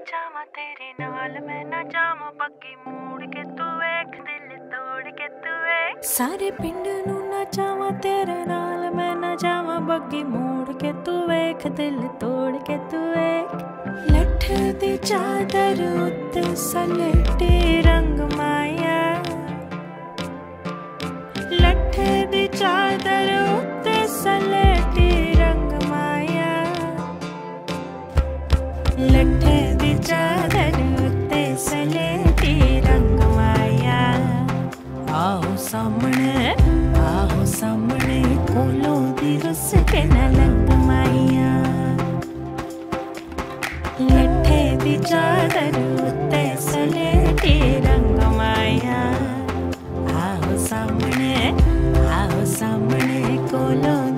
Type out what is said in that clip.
जावा तेरे नाल मैं ना जावा पक्की मूड़ के तू वेख दिल तोड़ के तू वेख सारे पिंड नू ना जावा तेरे नाल मैं ना जावा बग्गी मूड़ के तू वेख दिल तोड़ के तू वेख लठ दी चादर उत्ते सलेटे रंग माया लठ दी चादर उत्ते सलेटे रंग माया लठ दी चादर उत्ते सलेटे रंग माया आओ सामने कोलों दी रुस के न लंग माया लठे दी चादर उत्ते सलेटे रंग माया आओ सामने कोलों